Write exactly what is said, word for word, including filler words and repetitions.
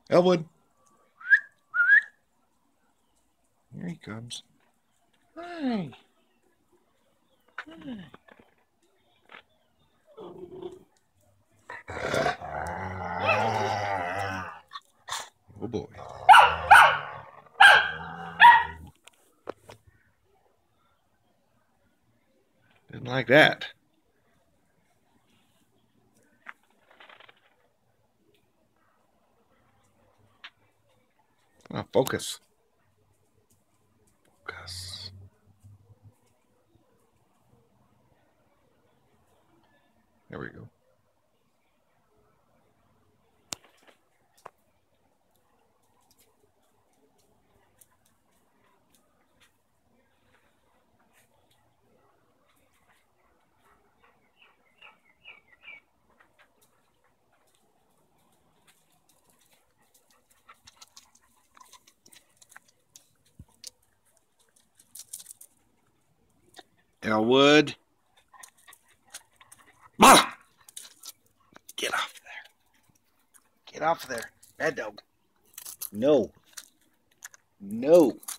Elwood. Here he comes. Hi. Hi. Oh boy. Didn't like that. Oh, focus. Focus. There we go. Elwood. Ah! Get off there. Get off there. Bad dog. No. No.